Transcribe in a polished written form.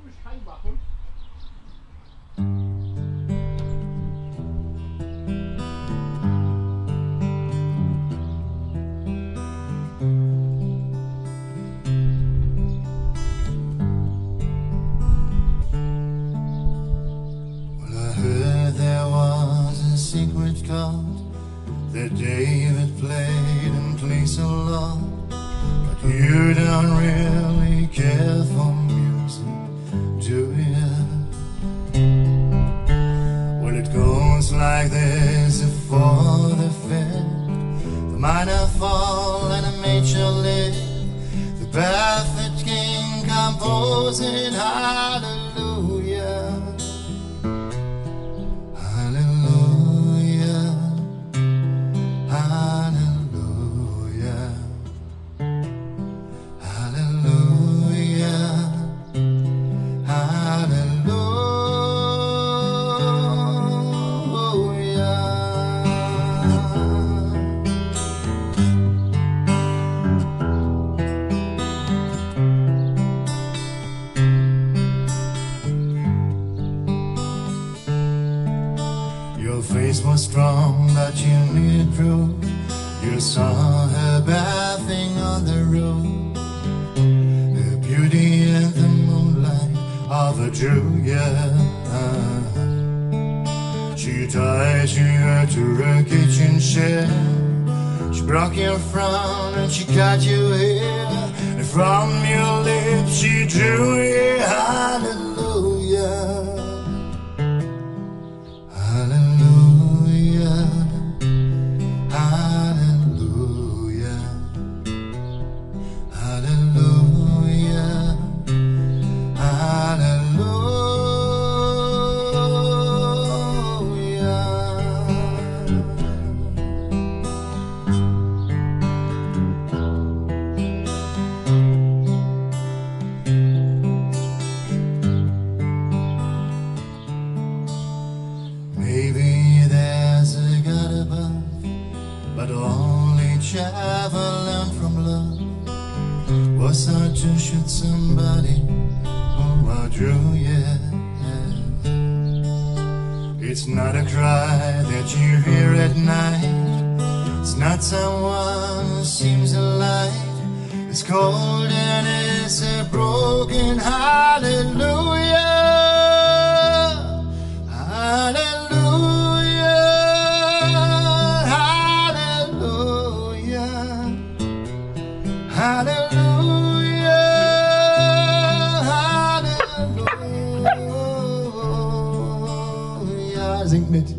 secret chord that David played and plays so long, but you don't really care for music, do you? Well, it goes like this: for the fifth, the minor fall and a major lift, the perfect king composing hallelujah. Your face was strong, but you needed proof. You saw her bathing on the roof, the beauty and the moonlight of a Julia. She tied you to a kitchen chair, she broke your frown and she cut your hair, and from your lips she drew a hallelujah. Maybe there's a God above, but only traveling from love was hard to shoot somebody who outdrew you. It's not a cry that you hear at night, it's not someone who seems alive. It's cold and it's a broken hallelujah. Hallelujah, hallelujah, hallelujah. Singt mit.